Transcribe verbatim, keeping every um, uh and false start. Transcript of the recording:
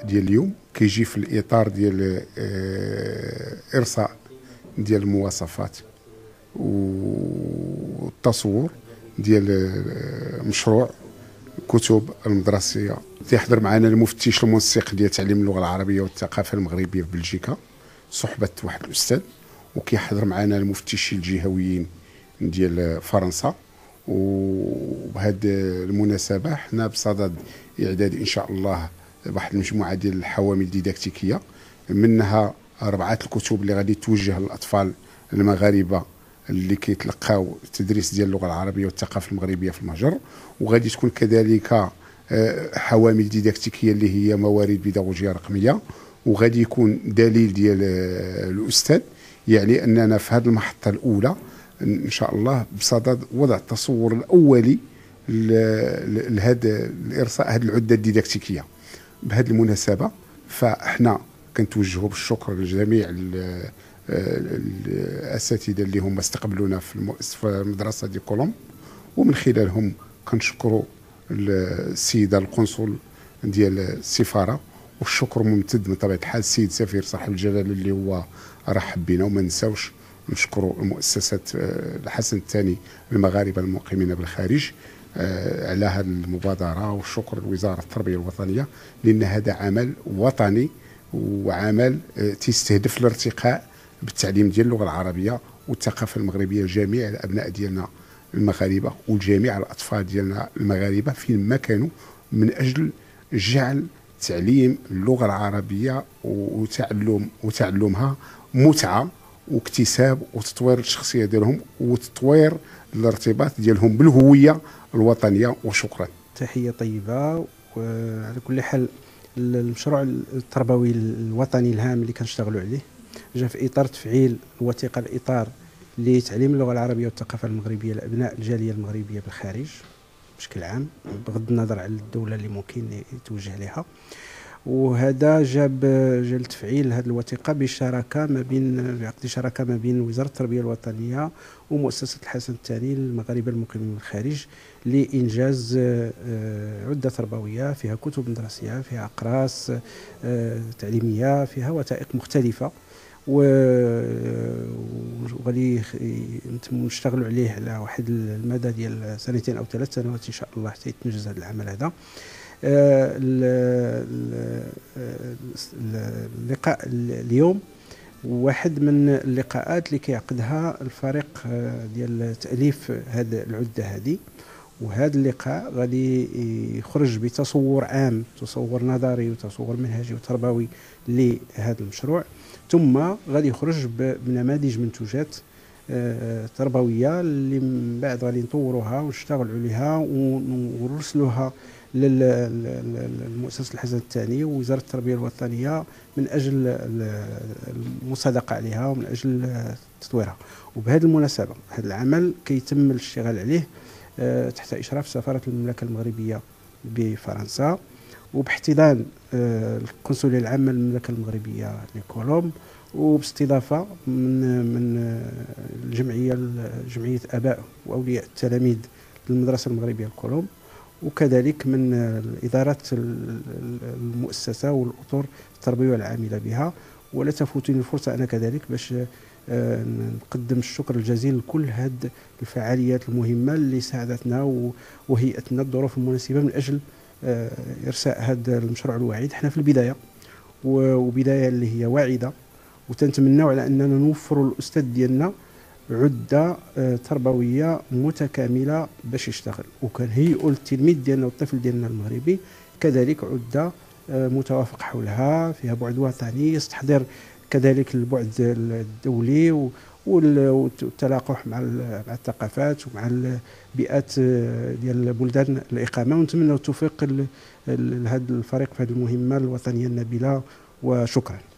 ديال اليوم كيجي في الاطار ديال ارساء ديال المواصفات والتصور ديال مشروع الكتب المدرسيه. تيحضر معنا المفتش المنسق ديال تعليم اللغه العربيه والثقافه المغربيه في بلجيكا صحبه واحد الاستاذ، وكيحضر معنا المفتشين الجهويين ديال فرنسا. وبهذه المناسبه حنا بصدد اعداد ان شاء الله واحد المجموعه ديال الحوامل ديداكتيكيه، منها اربعه الكتب اللي غادي توجه للاطفال المغاربه اللي كيتلقاو التدريس ديال اللغه العربيه والثقافه المغربيه في المهجر، وغادي تكون كذلك حوامل ديداكتيكيه اللي هي موارد بيداغوجيه رقميه، وغادي يكون دليل ديال الاستاذ. يعني اننا في هذه المحطه الاولى ان شاء الله بصدد وضع التصور الاولي لهذا الارساء هذه العده الديداكتيكيه. بهذه المناسبه فاحنا كنتوجهوا بالشكر لجميع الاساتذه اللي هم استقبلونا في المدرسه ديال كولومب، ومن خلالهم كنشكروا السيده القنصل ديال السفاره، والشكر ممتد من طبيعه الحال السيد سفير صاحب الجلاله اللي هو رحب بنا. وما نساوش نشكروا المؤسسات الحسن الثاني المغاربه المقيمين بالخارج على هذه المبادره، والشكر لوزاره التربيه الوطنيه، لان هذا عمل وطني وعمل تستهدف الارتقاء بالتعليم ديال اللغه العربيه والثقافه المغربيه لجميع الابناء ديالنا المغاربه ولجميع الاطفال ديالنا المغاربه فين ما كانوا، من اجل جعل تعليم اللغه العربيه وتعلم وتعلمها متعه واكتساب وتطوير الشخصيه ديالهم وتطوير الارتباط ديالهم بالهويه الوطنيه. وشكرا. تحيه طيبه. وعلى كل حال المشروع التربوي الوطني الهام اللي كنشتغلوا عليه جاء في اطار تفعيل الوثيقه الاطار لتعليم اللغه العربيه والثقافه المغربيه لابناء الجاليه المغربيه بالخارج بشكل عام، بغض النظر على الدوله اللي ممكن يتوجه لها. وهذا جاب جا لتفعيل هذه الوثيقه بالشراكه ما بين بعقد شراكه ما بين وزاره التربيه الوطنيه ومؤسسه الحسن الثاني للمغاربه المقيمين بالخارج لانجاز عده تربويه فيها كتب مدرسيه، فيها اقراص تعليميه، فيها وثائق مختلفه، وغادي نشتغلوا عليه على واحد المدى ديال سنتين او ثلاث سنوات ان شاء الله حتى يتنجز هذا العمل هذا. اللقاء اليوم واحد من اللقاءات اللي كيعقدها الفريق ديال تأليف هذه العدة هذه، وهذا اللقاء غادي يخرج بتصور عام، تصور نظري وتصور منهجي وتربوي لهذا المشروع، ثم غادي يخرج بنماذج منتوجات تربويه اللي من بعد غادي نطوروها ونشتغلوا عليها ونرسلوها للمؤسسة الحسن الثاني ووزارة التربية الوطنية من أجل المصادقة عليها ومن أجل تطويرها. وبهذه المناسبة هذا العمل كيتم الاشتغال عليه تحت إشراف سفارة المملكة المغربية بفرنسا وباحتضان القنصلية العامة للمملكة المغربية لكولومب، وباستضافة من من الجمعية جمعية آباء وأولياء التلاميذ للمدرسة المغربية لكولومب، وكذلك من الإدارات المؤسسة والأطر التربوية العاملة بها. ولا تفوتني الفرصة أنا كذلك باش نقدم الشكر الجزيل لكل هذه الفعاليات المهمة اللي ساعدتنا وهيئتنا الظروف المناسبة من أجل إرساء هذا المشروع الواعد. احنا في البداية وبداية اللي هي واعدة، وتنتمناو على أننا نوفروا الأستاذ ديالنا عدة تربوية متكاملة باش يشتغل، وكنهيئوا التلميذ ديالنا والطفل ديالنا المغربي كذلك عدة متوافق حولها فيها بعد وطني يستحضر كذلك البعد الدولي والتلاقح مع الثقافات ومع البيئات ديال بلدان الإقامة. ونتمنى التوفيق لهذا الفريق في هذه المهمة الوطنية النبيلة، وشكرا.